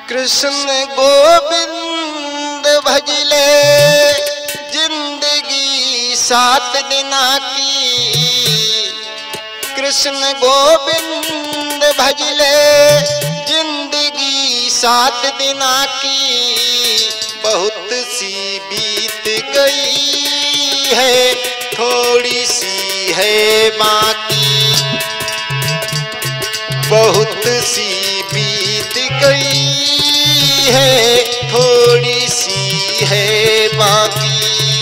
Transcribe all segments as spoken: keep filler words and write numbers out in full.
कृष्ण गोविंद भजले जिंदगी सात दिना की। कृष्ण गोविंद भजले जिंदगी सात दिना की। बहुत सी बीत गई है, थोड़ी सी है बाकी। बहुत सी बीत गई है, थोड़ी सी है बाकी।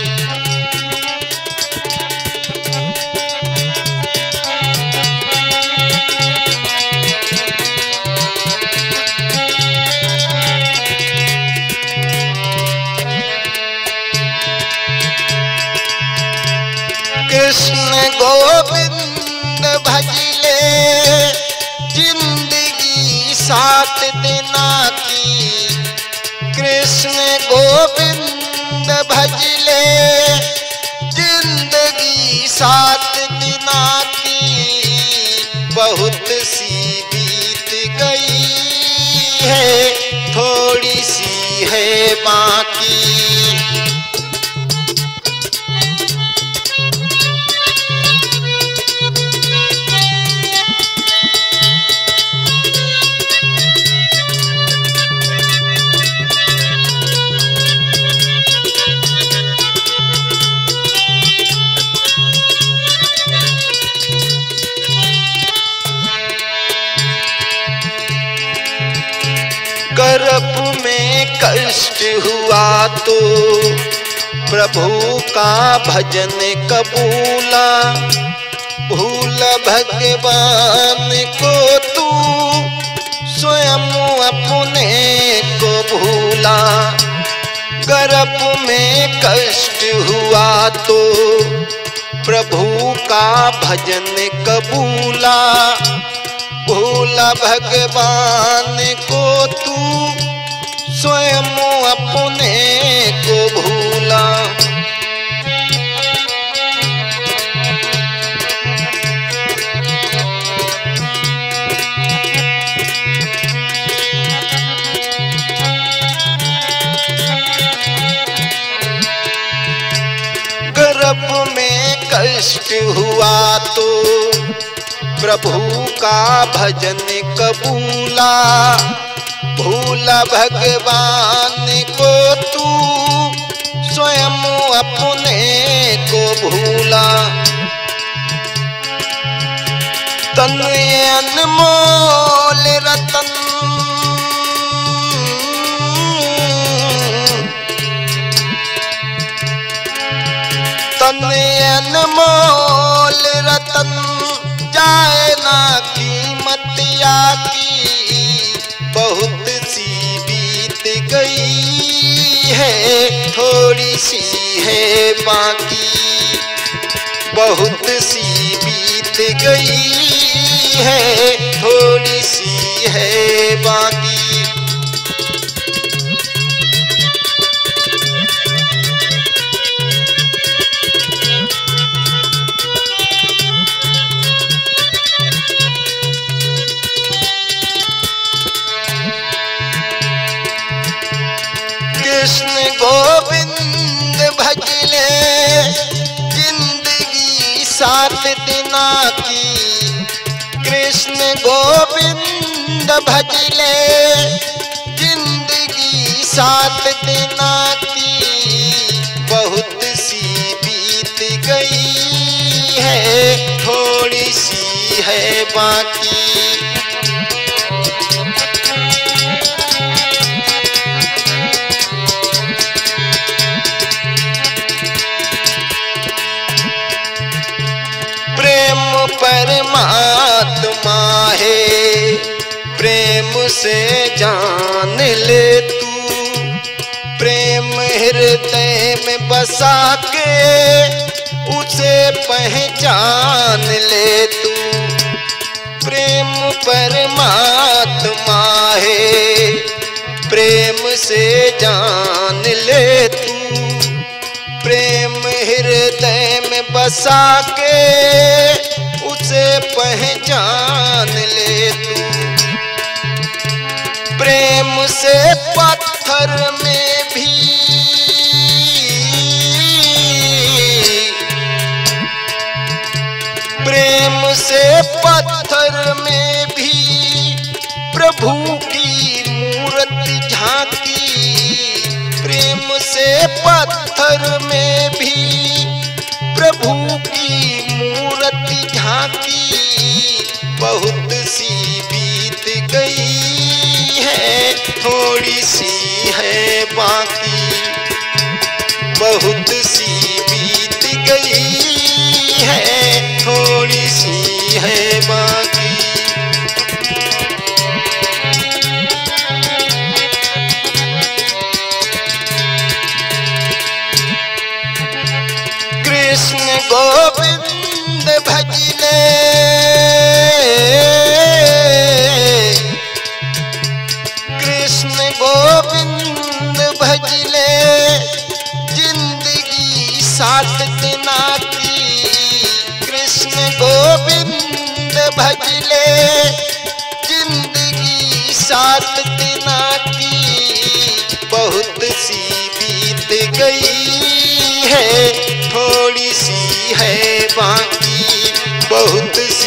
कृष्ण गोविंद भजले जिंदगी सात दिना की। कृष्ण गोविंद भजले जिंदगी सात दिना की। बहुत सी बीत गई है, थोड़ी सी है बाकी। गर्भ में कष्ट हुआ तो प्रभु का भजन कबूला। भूल भगवान को तू स्वयं अपने को भूला। गर्भ में कष्ट हुआ तो प्रभु का भजन कबूला। भूला भगवान को तू स्वयं अपने को भूला। गर्भ में कष्ट हुआ तो प्रभु का भजन कबूला। भूला भगवान को तू स्वयं अपने को भूला। तन अनमोल रतन तन अनमोल रतन जाए ना कीमत या की। बहुत सी बीत गई है, थोड़ी सी है बाकी। बहुत सी बीत गई है, थोड़ी सी है बाकी। कृष्ण गोविंद भजले जिंदगी सात दिना की। कृष्ण गोविंद भजले जिंदगी सात दिना की। बहुत सी बीत गई है, थोड़ी सी है बाकी। परमात्मा है प्रेम से जान ले तू। प्रेम हृदय में बसा के उसे पहचान ले तू। प्रेम परमात्मा है प्रेम से जान ले तू। प्रेम हृदय में बसा के उसे पहचान ले तू। प्रेम से पत्थर में भी प्रेम से पत्थर में भी प्रभु की मूर्ति झांकी। प्रेम से पत्थर में भी प्रभु की मूर्ति झांकी। बहुत सी बीत गई है, थोड़ी सी है बाकी। बहुत सी बीत गई है, थोड़ी सी है बाकी। कृष्ण गोविंद भजले, कृष्ण गोविंद भजले, जिंदगी साथ दिना की। कृष्ण गोविंद भजले, जिंदगी साथ दिना की। बहुत सी बीत गई है, थोड़ी सी है बाकी। बहुत सी